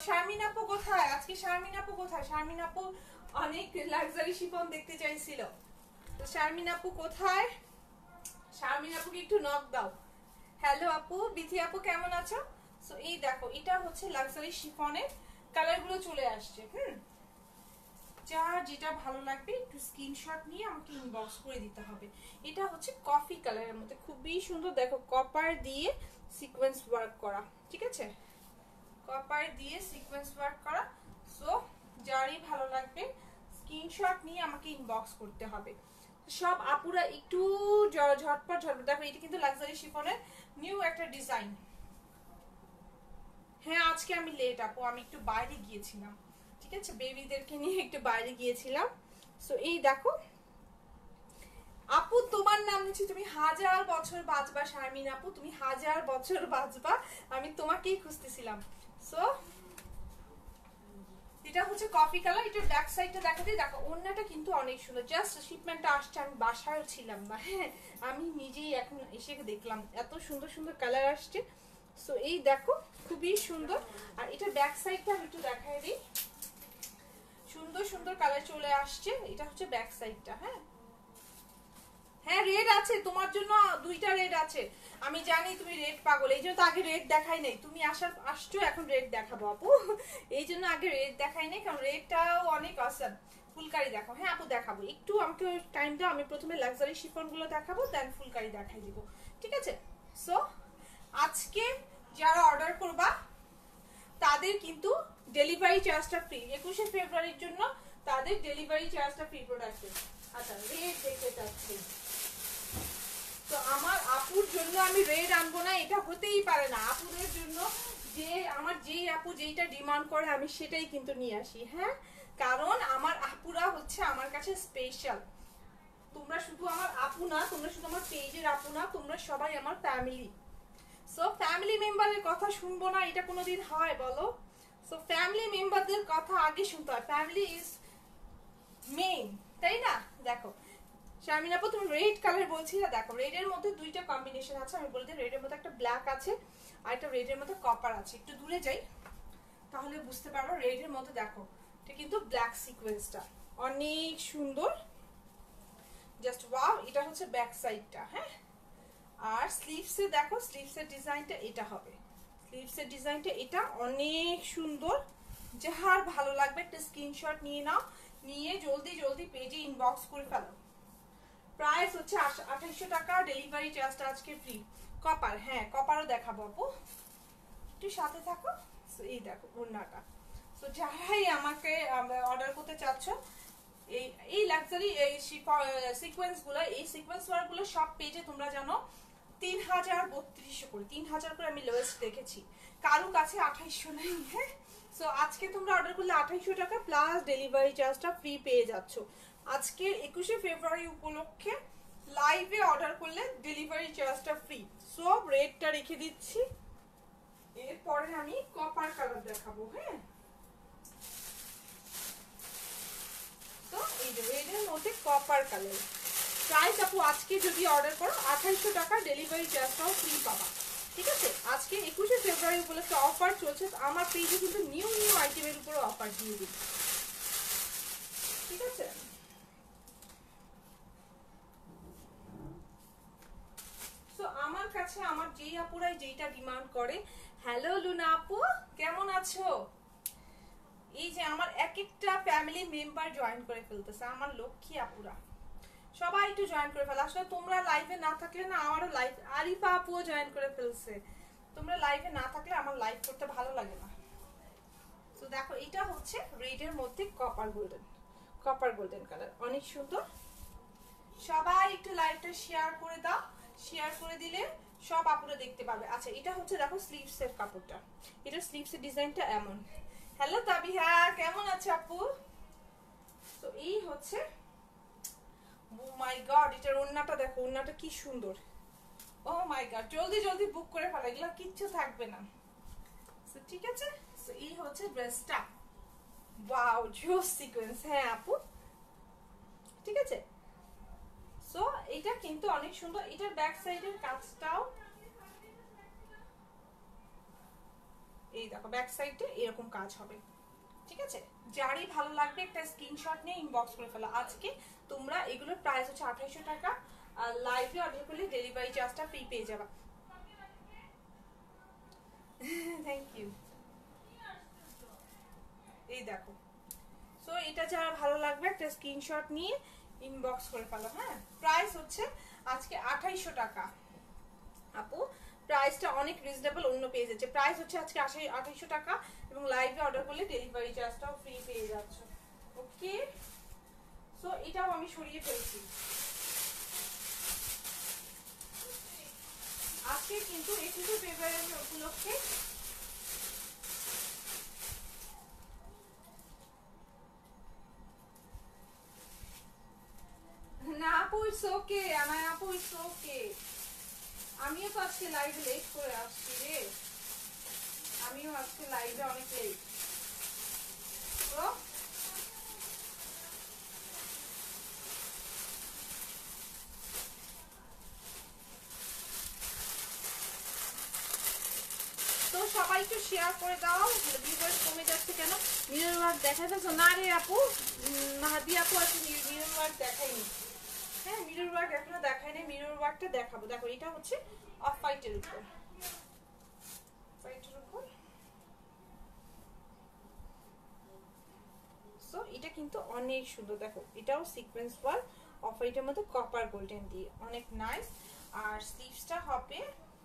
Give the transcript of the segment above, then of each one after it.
শারমিন আপু কোথায়? আজকে শারমিন আপু কোথায়? শারমিন আপু অনেক লাক্সারি শিফন দেখতে চাইছিল, তো শারমিন আপু কোথায়? শারমিন আপুকে একটু নক দাও। হ্যালো আপু, বিথি আপু কেমন আছো? সো এই দেখো, এটা হচ্ছে লাক্সারি শিফনের কালারগুলো চলে আসছে। যার যেটা ভালো লাগবে একটু স্ক্রিনশট নিয়ে আমাকে ইনবক্স করে দিতে হবে। এটা হচ্ছে কফি কালারের মধ্যে, খুবই সুন্দর। দেখো কপার দিয়ে সিকোয়েন্স ওয়ার্ক করা, ঠিক আছে, কপার দিয়ে সিকোয়েন্স ওয়ার্ক করা। সো যারই ভালো লাগবে স্ক্রিনশট নিয়ে আমাকে ইনবক্স করতে হবে। সব আপুরা একটু ঝটপট দেখো, এটা কিন্তু লাক্সারি শিফনের নিউ একটা ডিজাইন। হ্যাঁ আজকে আমি লেট আপু, আমি একটু বাইরে গিয়েছিলাম, ঠিক আছে, বেবিদেরকে নিয়ে একটু বাইরে গিয়েছিলাম। সো এই দেখো আপু, তোমার নাম নিচ্ছি, তুমি 1000 বছর বাঁচবা শারমিন আপু, তুমি 1000 বছর বাঁচবা, আমি তোমাকেই খুঁজতেছিলাম। সো এটা হচ্ছে কফি কালার, এটা ব্যাক সাইডটা দেখাতে। দেখো ওন্নাটা কিন্তু অনেক সুন্দর, জাস্ট শিপমেন্টটা আসছে, আমি বাসায়ও ছিলাম না, হ্যাঁ আমি নিজেই এখন এসে দেখলাম এত সুন্দর সুন্দর কালার আসছে। সো এই দেখো খুবই সুন্দর। আর এটা ব্যাক সাইডটা আমি একটু দেখাই দিই, সুন্দর সুন্দর কালার চলে আসছে। এটা হচ্ছে ব্যাক সাইডটা। হ্যাঁ হ্যাঁ রেড আছে তোমার জন্য, 2টা রেড আছে। আমি জানি তুমি রেড পাগল, এই জন্য তো আগে রেড দেখাই নাই, তুমি আসছো এখন রেড দেখাবো আপু, এই জন্য আগে রেড দেখাই নাই, কারণ রেডটাও অনেক অসাম। ফুলকারি দেখো, হ্যাঁ আপু দেখাবো, একটু আমাকে টাইম দাও, আমি প্রথমে লাক্সারি শিফন গুলো দেখাবো, দেন ফুলকারি দেখাই দিব, ঠিক আছে। সো আজকে যারা অর্ডার করবা তাদের কিন্তু ডেলিভারি চার্জটা ফ্রি, 21শে ফেব্রুয়ারির জন্য তাদের ডেলিভারি চার্জটা ফ্রি প্রোডাক্টের। আচ্ছা রেড দেখতে চাচ্ছি, তো আমার আপুর জন্য আমি রেড আনবো না, এটা হতেই পারে না। আপুদের জন্য যে আমার যেই আপু যেইটা ডিমান্ড করে আমি সেটাই কিন্তু নিয়ে আসি, হ্যাঁ, কারণ আমার আপুরা হচ্ছে আমার কাছে স্পেশাল। তোমরা শুধু আমার আপু না, তোমরা শুধু আমার পেজের আপু না, তোমরা সবাই আমার ফ্যামিলি। সো ফ্যামিলি মেম্বারের কথা শুনবো না, এটা কোনোদিন হয় বলো? সো ফ্যামিলি মেম্বারদের কথা আগে শুনতে হয়, ফ্যামিলি ইজ মেইন, তাই না? দেখো শারমিন আপু তুমি রেড কালার বলছি না, দেখো রেডের মধ্যে 2টা কম্বিনেশন আছে, আমি বলতে রেডের মধ্যে একটা ব্ল্যাক আছে আর একটা রেডের মধ্যে কপার আছে। একটু দূরে যাই তাহলে বুঝতে পারবো। রেডের মধ্যে দেখো এটা কিন্তু ব্ল্যাক সিকোয়েন্সটা অনেক সুন্দর, জাস্ট ওয়াও। এটা হচ্ছে ব্যাক সাইডটা, হ্যাঁ, আর স্লিভসে দেখো, স্লিভসের ডিজাইনটা এটা হবে, স্লিভসের ডিজাইনটা এটা অনেক সুন্দর। যার ভালো লাগবে একটা স্ক্রিনশট নিয়ে নাও, নিয়ে জলদি জলদি পেজে ইনবক্স করে ফেলো। প্রাইস হচ্ছে 2800 টাকা, ডেলিভারি চার্জটা আজকে ফ্রি। কপার, হ্যাঁ কপারও দেখাবো আপু, একটু সাথে থাকো। এই দেখো ওড়নাটা। সো যারাই আমাকে অর্ডার করতে চাচ্ছ এই এই লাক্সারি এই সিকোয়েন্সগুলো, এই সিকোয়েন্স ওয়ার্কগুলো সব পেজে তোমরা জানো 3032 করে, 3000 করে আমি লোয়েস্ট দেখেছি, কারো কাছে 2800 নেই, হ্যাঁ। সো আজকে তোমরা অর্ডার করলে 2800 টাকা প্লাস ডেলিভারি চার্জটা ফ্রি পেয়ে যাচ্ছ। আজকে 21শে ফেব্রুয়ারি উপলক্ষে লাইভে অর্ডার করলে ডেলিভারি চার্জটা ফ্রি। সব রেটটা রেখে দিচ্ছি, এরপরে আমি কপার কালার দেখাবো, হ্যাঁ। তো এই যে রেডের মধ্যে কপার কালার, প্রাইস আপু আজকে যদি অর্ডার করো 2800 টাকা, ডেলিভারি চার্জটাও ফ্রি পাবা, ঠিক আছে। আজকে 21শে ফেব্রুয়ারি উপলক্ষে অফার চলছে, আমার পেজে কিন্তু নিউ নিউ আইটেমের উপরে অফার দিয়ে দিই, ঠিক আছে। সো আমার কাছে আমার যেই আপুরাই যেইটা ডিমান্ড করে। হ্যালো লুনা আপু কেমন আছো? এই যে আমার এক একটা ফ্যামিলি মেম্বার জয়েন করে ফেলতেছে, আমার লক্ষ্মী আপুরা সবাই একটু জয়েন করে ফেলো। আসলে তোমরা লাইভে না থাকলে না আমারও লাইভ, আরিফা আপুও জয়েন করে ফেলছে, তোমরা লাইভে না থাকলে আমার লাইভ করতে ভালো লাগে না। তো দেখো এটা হচ্ছে রেডের মধ্যে কপার গোল্ডেন কালার, অনেক সুন্দর। সবাই একটু লাইভটা শেয়ার করে দাও, শেয়ার করে দিলে সব আপুরা দেখতে পাবে। আচ্ছা এটা হচ্ছে দেখো স্লিভসের কাপড়টা, এটা স্লিভসের ডিজাইনটা এমন। হ্যালো তাবিহা কেমন আছে আপু? তো এই হচ্ছে, ও মাই গড এটার ওড়নাটা দেখো, ওড়নাটা কি সুন্দর, ও মাই গড জলদি জলদি বুক করে ফেলো, এগুলো কিচ্ছু থাকবে না। তো ঠিক আছে, তো এই হচ্ছে ড্রেসটা, ওয়াও জোস সিকোয়েন্স, হ্যাঁ আপু ঠিক আছে। সো এটা কিন্তু অনেক সুন্দর, এটার ব্যাক সাইডের কাজটাও এই দেখো ব্যাক সাইডে এরকম কাজ হবে, ঠিক আছে। যারই ভালো লাগবে একটা স্ক্রিনশট নিয়ে ইনবক্স করে ফেলো। আজকে তোমরা এগুলোর প্রাইস হচ্ছে 2800 টাকা, আর লাইভে অর্ডার করলে ডেলিভারি চার্জটা ফ্রি পেয়ে যাবে। Thank you. এই দেখো, সো এটা যারা ভালো লাগবে একটা স্ক্রিনশট নিয়ে ইনবক্স করে ফেলো। হ্যাঁ, প্রাইস হচ্ছে আজকে 2800 টাকা আপু, প্রাইসটা অনেক রিজনেবল, অন্য পেয়ে যাচ্ছে। প্রাইস হচ্ছে আজকে 2800 টাকা এবং লাইভে অর্ডার করলে ডেলিভারি চার্জটাও ফ্রি পেয়ে যাচ্ছ। ওকে, সো এটাও আমি সরিয়ে ফেলছি। আজকে কিন্তু 21 ফেব্রুয়ারি উপলক্ষে না আপু, ইটস ওকে, আমার আপু ইটস ওকে। আমিও তো আজকে লাইভে লেট করে আসছি রে, আমিও আজকে লাইভে অনেক লেট। তো তো সবাই একটু শেয়ার করে দাও, ভিউয়ার্স কমে যাচ্ছে কেন? মিরর ওয়ার্ক দেখা যাচ্ছে না রে আপু, মাহাদি আপু আছে মিরর ওয়ার্ক দেখাইনি। হ্যাঁ, মিরর ওয়ার্ক এখনো দেখাইনি, মিরর ওয়ার্কটা দেখাবো। দেখো এটা হচ্ছে অফ হোয়াইটের উপর, হোয়াইটের উপর। সো এটা কিন্তু অনেক সুন্দর, দেখো এটাও সিকোয়েন্স ওয়ার্ক অফ হোয়াইটের মধ্যে কপার গোল্ডেন দিয়ে, অনেক নাইস। আর স্লিভসটা হবে,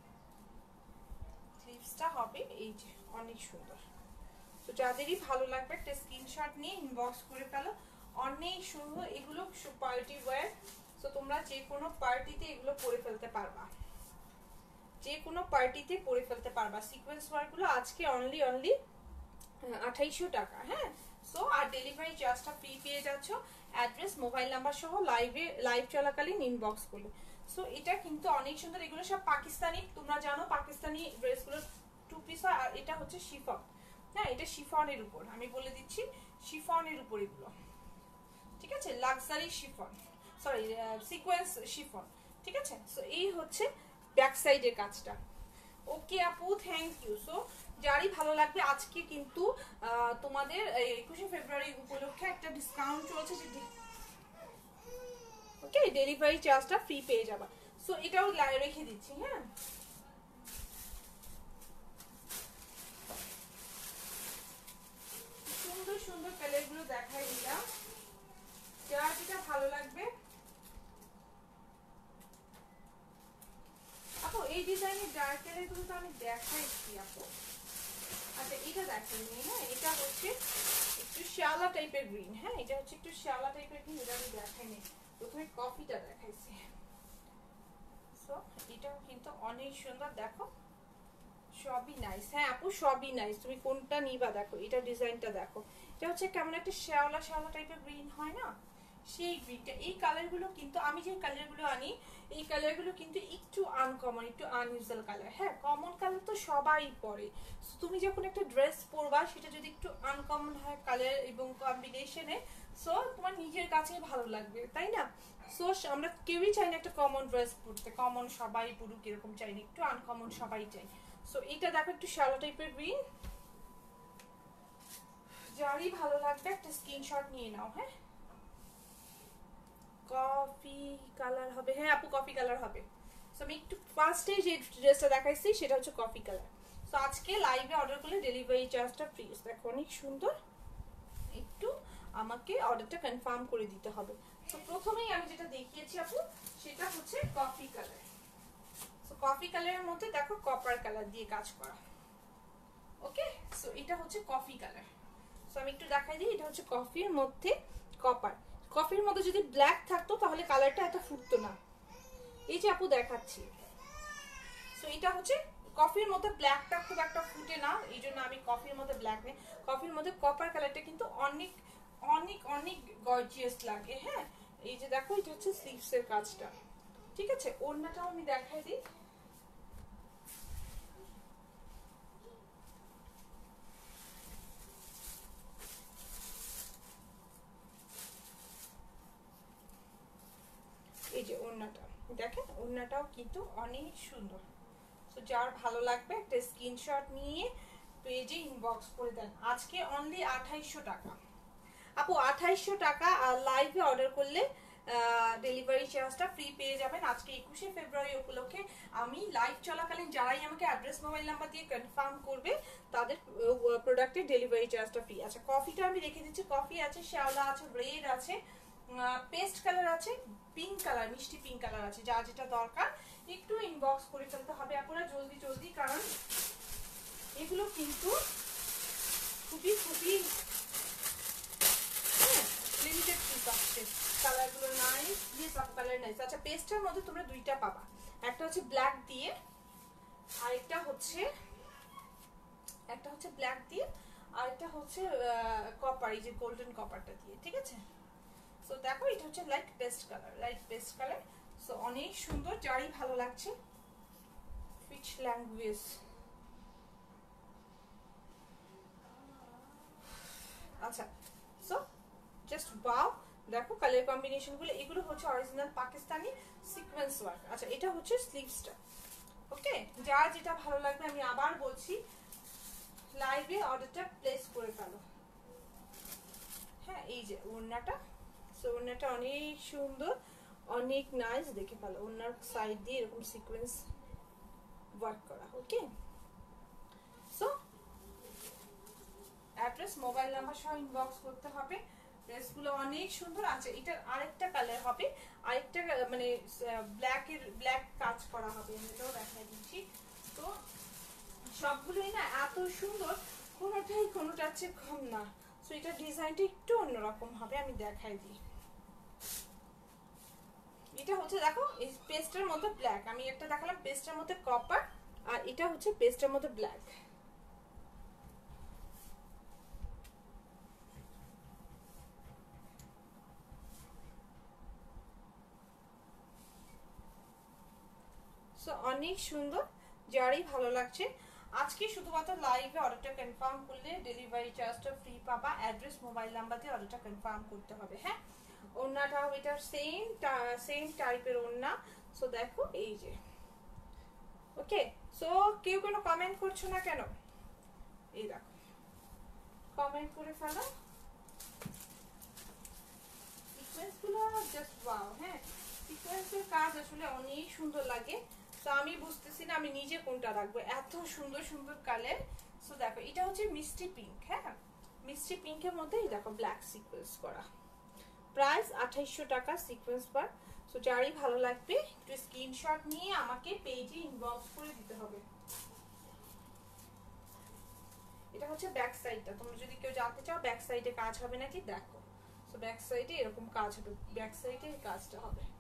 স্লিভসটা হবে এই যে অনেক সুন্দর। তো যাদেরই ভালো লাগবে একটা স্ক্রিনশট নিয়ে ইনবক্স করে ফেলো, অনেক সুন্দর। এগুলো পার্টি ওয়্যার, তো তোমরা যে কোনো পার্টিতে এগুলো পরে ফেলতে পারবা, যে কোনো পার্টিতে পরে ফেলতে পারবা। সিকোয়েন্স ওয়ার্কগুলো আজকে অনলি 2800 টাকা। হ্যাঁ, সো আর ডেলিভারি চার্জটা ফ্রি পেয়ে যাচ্ছ, অ্যাড্রেস মোবাইল নাম্বার সহ লাইভ চলাকালীন ইনবক্স করলে। সো এটা কিন্তু অনেক সুন্দর, এগুলো সব পাকিস্তানি, তোমরা জানো পাকিস্তানি ড্রেসগুলো টু পিস হয়। আর এটা হচ্ছে শিফন, হ্যাঁ এটা শিফনের উপর, আমি বলে দিচ্ছি শিফনের উপর এগুলো, ঠিক আছে। Luxury chiffon, sorry sequence chiffon, ঠিক আছে। সো এই হচ্ছে ব্যাক সাইডের কাজটা। ওকে আপু, থ্যাংক ইউ। সো যারই ভালো লাগবে, আজকে কিন্তু তোমাদের 21 ফেব্রুয়ারি উপলক্ষে একটা ডিসকাউন্ট চলছে, যে ওকে ডেলিভারি চার্জটা ফ্রি পেয়ে যাবা। সো এটাও রেখে দিচ্ছি। হ্যাঁ, সুন্দর সুন্দর কালারগুলো দেখাই দিলাম, যার যেটা ভালো লাগবে। আপু এই ডিজাইনের ডার্ক কালারগুলো তো আমি দেখাইছি আপু। আচ্ছা এটা দেখাইনি, হ্যাঁ এটা হচ্ছে একটু শ্যাওলা টাইপের গ্রিন। হ্যাঁ, এটা হচ্ছে একটু শ্যাওলা টাইপের গ্রিন, এটা আমি দেখাইনি, প্রথমে কফিটা দেখাইছি। সো এটাও কিন্তু অনেক সুন্দর, দেখো সবই নাইস। হ্যাঁ আপু সবই নাইস, তুমি কোনটা নিবা দেখো, এটা ডিজাইনটা দেখো, এটা হচ্ছে কেমন একটা শ্যাওলা শ্যাওলা টাইপের গ্রিন হয় না, সেই গ্রিনটা। এই কালারগুলো কিন্তু আমি যে কালারগুলো আনি, এই কালারগুলো কিন্তু একটু আনকমন, একটু আনইউজুয়াল কালার। হ্যাঁ, কমন কালার তো সবাই পরে, তুমি যখন একটা ড্রেস পরবা সেটা যদি একটু আনকমন হয় কালার এবং কম্বিনেশনে, সো তোমার নিজের কাছে ভালো লাগবে, তাই না? সো আমরা কেউই চাই না একটা কমন ড্রেস পরতে, কমন সবাই পরুক এরকম চাই না, একটু আনকমন সবাই চাই। সো এটা দেখো একটু শ্যালো টাইপের গ্রিন, যারই ভালো লাগবে একটা স্ক্রিনশট নিয়ে নাও। হ্যাঁ, কফি কালার হবে, হ্যাঁ আপু কফি কালার হবে। সো আমি একটু ফার্স্টে যে ড্রেসটা দেখাইছি সেটা হচ্ছে কফি কালার। সো আজকে লাইভে অর্ডার করলে ডেলিভারি চার্জটা ফ্রি। দেখো অনেক সুন্দর, একটু আমাকে অর্ডারটা কনফার্ম করে দিতে হবে। তো প্রথমেই আমি যেটা দেখিয়েছি আপু সেটা হচ্ছে কফি কালার। সো কফি কালারের মধ্যে দেখো কপার কালার দিয়ে কাজ করা। ওকে, সো এটা হচ্ছে কফি কালার। সো আমি একটু দেখাই দিই, এটা হচ্ছে কফির মধ্যে কপার। কফির মধ্যে যদি ব্ল্যাক থাকতো তাহলে কালারটা এত ফুটতো না, এই যে আপু দেখাচ্ছি। সো এটা হচ্ছে কফির মধ্যে ব্ল্যাকটা খুব একটা ফুটে না, এই জন্য আমি কফির মধ্যে ব্ল্যাক নেই, কফির মধ্যে কপার কালারটা কিন্তু অনেক অনেক অনেক গর্জিয়াস লাগে। হ্যাঁ, এই যে দেখো এটা হচ্ছে স্লিভসের কাজটা, ঠিক আছে। ওড়নাটাও আমি দেখাই দিই, এই যে ওড়নাটা দেখেন, ওড়নাটাও কিন্তু অনেক সুন্দর। তো যার ভালো লাগবে একটা স্ক্রিনশট নিয়ে পেজে ইনবক্স করে দেন। আজকে অনলি 2800 টাকা আপু, 2800 টাকা। আর লাইভে অর্ডার করলে ডেলিভারি চার্জটা ফ্রি পেয়ে যাবেন। আজকে 21শে ফেব্রুয়ারি উপলক্ষে আমি লাইভ চলাকালীন যারাই আমাকে অ্যাড্রেস মোবাইল নাম্বার দিয়ে কনফার্ম করবে তাদের প্রোডাক্টের ডেলিভারি চার্জটা ফ্রি। আচ্ছা, কফিটা আমি রেখে দিচ্ছি। কফি আছে, শ্যাওলা আছে, রেড আছে, পেস্ট কালার আছে, পিঙ্ক কালার, মিষ্টি পিঙ্ক কালার আছে। যা যেটা দরকার একটু ইনবক্স করে ফেলতে হবে আপনারা জলদি জলদি, কারণ এগুলো কিন্তু খুবই খুবই লিমিটেড পিস আসছে। কালারগুলো নাইস, দিয়ে সব কালার নাইস। আচ্ছা, পেস্টের মধ্যে তোমরা দুইটা পাবা, একটা হচ্ছে ব্ল্যাক দিয়ে, আরেকটা হচ্ছে ব্ল্যাক দিয়ে, আরেকটা হচ্ছে কপার, এই যে গোল্ডেন কপারটা দিয়ে, ঠিক আছে? সো দেখো, এটা হচ্ছে লাইট পেস্ট কালার। সো অনেক সুন্দর, যারই ভালো লাগছে। which language? আচ্ছা, সো জাস্ট ওয়াও, দেখো কালার কম্বিনেশন গুলো, এগুলো হচ্ছে অরিজিনাল পাকিস্তানি সিকোয়েন্স ওয়ার্ক। আচ্ছা, এটা হচ্ছে স্লিভসটা। ওকে, যার যেটা ভালো লাগবে আমি আবার বলছি, লাইভে অর্ডারটা প্লেস করে ফেলো। হ্যাঁ, এই যে ওড়নাটা, সো ওড়নাটা অনেক সুন্দর, অনেক নাইস, দেখে ফেলো। ওড়নার সাইড দিয়ে এরকম সিকোয়েন্স ওয়ার্ক করা। Okay, so address mobile number সহ ইনবক্স করতে হবে। ড্রেসগুলো অনেক সুন্দর আছে। এটার আরেকটা কালার হবে, আরেকটা মানে ব্ল্যাক কাজ করা হবে, এটাও দেখাই দিচ্ছি। তো সবগুলোই না এত সুন্দর, কোনোটার চেয়ে কম না। সো এটার ডিজাইনটা একটু অন্যরকম হবে, আমি দেখাই দিই। এটা হচ্ছে দেখো, এই পেস্টের মধ্যে ব্ল্যাক, আমি একটা দেখালাম পেস্টের মধ্যে কপার, আর এটা হচ্ছে পেস্টের মধ্যে ব্ল্যাক। অনেক সুন্দর, যারই ভালো লাগছে আজকে শুধুমাত্র লাইভে অর্ডারটা কনফার্ম করলে ডেলিভারি চার্জটা ফ্রি পাবা। অ্যাড্রেস মোবাইল নাম্বার দিয়ে অর্ডারটা কনফার্ম করতে হবে। হ্যাঁ, ওড়নাটাও এটার সেম টাইপের ওড়না। সো দেখো, এই যে ওকে। সো কেউ কোনো কমেন্ট করছো না কেন? এই দেখো, কমেন্ট করে ফেলো। সিকোয়েন্সগুলো জাস্ট ওয়াও। হ্যাঁ, সিকোয়েন্সের কাজ আসলে অনেক সুন্দর লাগে। তো আমি বুঝতেছি না আমি নিজে কোনটা রাখবো, এত সুন্দর সুন্দর কালার। সো দেখো, এটা হচ্ছে মিষ্টি পিঙ্ক। হ্যাঁ, মিষ্টি পিঙ্কের মধ্যে এই দেখো ব্ল্যাক সিকোয়েন্স করা। প্রাইস 2800 টাকা সিকোয়েন্স পার। সো যারই ভালো লাগবে একটু স্ক্রিনশট নিয়ে আমাকে পেজে ইনবক্স করে দিতে হবে। এটা হচ্ছে ব্যাক সাইডটা, তোমরা যদি কেউ জানতে চাও ব্যাক সাইডে কাজ হবে নাকি, দেখো। সো ব্যাক সাইডে এরকম কাজ হবে, ব্যাক সাইডে এই কাজটা হবে।